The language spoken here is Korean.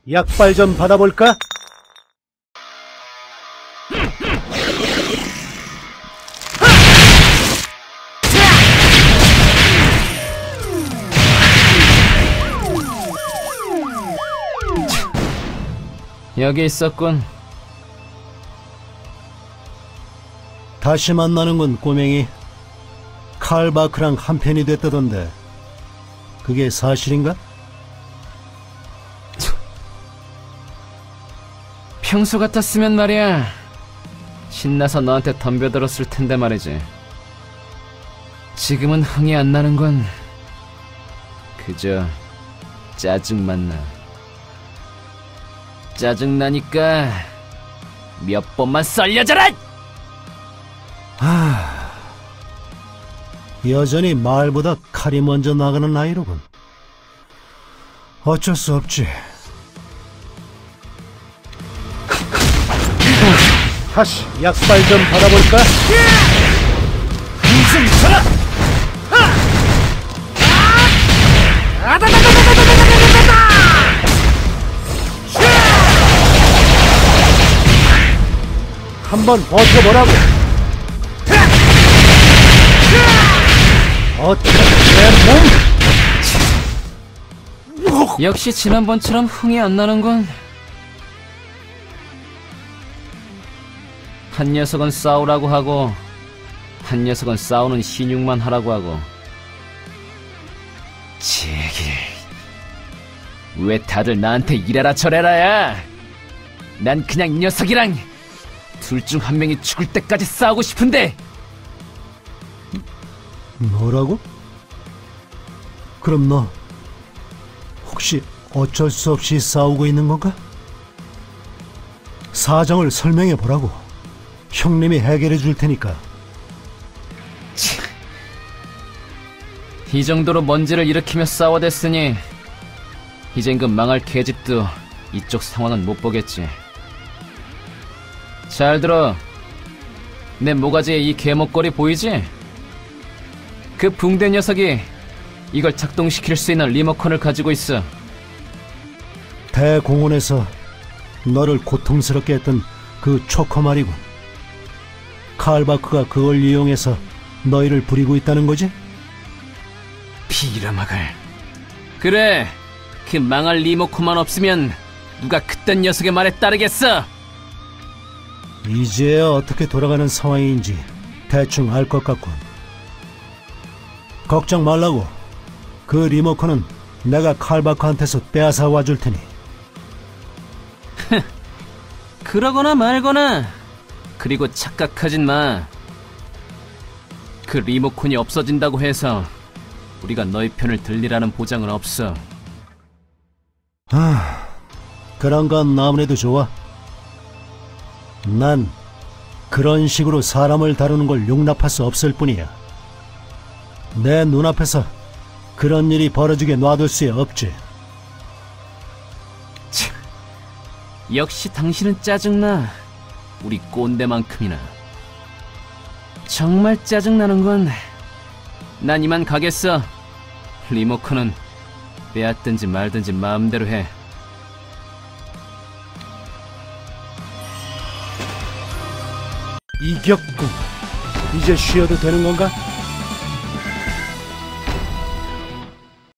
약발 좀 받아볼까? 여기 있었군. 다시 만나는군, 꼬맹이. 칼바크랑 한편이 됐다던데 그게 사실인가? 평소 같았으면 말이야 신나서 너한테 덤벼들었을 텐데 말이지. 지금은 흥이 안 나는 건 그저 짜증만 나. 짜증나니까 몇 번만 썰려져라! 여전히 말보다 칼이 먼저 나가는 아이로군. 어쩔 수 없지. 다시 약발 좀 받아볼까? 한숨 쳐라! 한번 버텨보라고. 어떻게 내 몸? 역시 지난번처럼 흥이 안 나는 건 한 녀석은 싸우라고 하고 한 녀석은 싸우는 신용만 하라고 하고. 제길 왜 다들 나한테 이래라 저래라야. 난 그냥 이 녀석이랑 둘 중 한 명이 죽을 때까지 싸우고 싶은데. 뭐라고? 그럼 너 혹시 어쩔 수 없이 싸우고 있는 건가? 사정을 설명해 보라고. 형님이 해결해 줄 테니까. 이 정도로 먼지를 일으키며 싸워댔으니 이젠 그 망할 계집도 이쪽 상황은 못 보겠지. 잘 들어. 내 모가지에 이 개목걸이 보이지? 그 붕대 녀석이 이걸 작동시킬 수 있는 리모컨을 가지고 있어. 대공원에서 너를 고통스럽게 했던 그 초커 말이군. 칼바크가 그걸 이용해서 너희를 부리고 있다는 거지? 비라마갈. 그래, 그 망할 리모컨만 없으면 누가 그딴 녀석의 말에 따르겠어. 이제야 어떻게 돌아가는 상황인지 대충 알 것 같군. 걱정 말라고. 그 리모컨은 내가 칼바크한테서 빼앗아 와줄 테니. 그러거나 말거나. 그리고 착각하진 마. 그 리모컨이 없어진다고 해서 우리가 너희 편을 들리라는 보장은 없어. 그런 건 아무래도 좋아. 난 그런 식으로 사람을 다루는 걸 용납할 수 없을 뿐이야. 내 눈앞에서 그런 일이 벌어지게 놔둘 수 없지. 참, 역시 당신은 짜증나. 우리 꼰대만큼이나. 정말 짜증나는 건 난 이만 가겠어. 리모컨은 빼앗든지 말든지 마음대로 해. 이겼군. 이제 쉬어도 되는 건가?